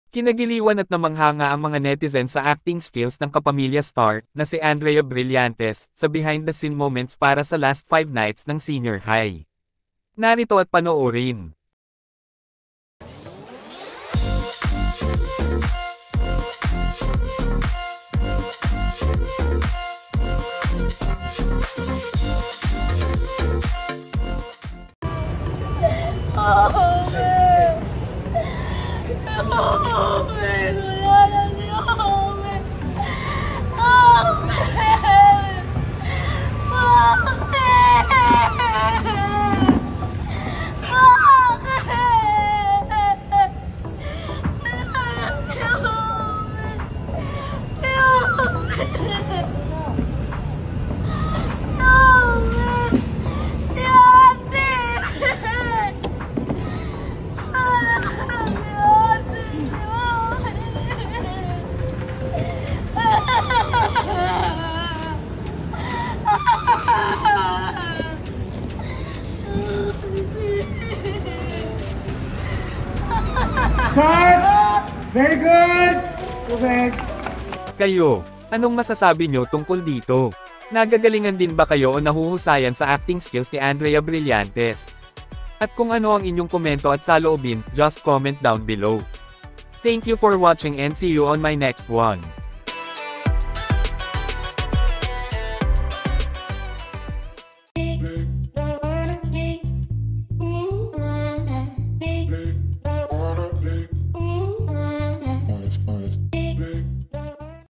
Kinagiliwan at namanghanga ang mga netizen sa acting skills ng kapamilya star na si Andrea Brillantes sa behind-the-scene moments para sa last 5 nights ng senior high. Narito at panoorin. Cut! Very good! Perfect! Kayo, anong masasabi nyo tungkol dito? Nagagalingan din ba kayo o nahuhusayan sa acting skills ni Andrea Brillantes? At kung ano ang inyong komento at saloobin, just comment down below. Thank you for watching and see you on my next one.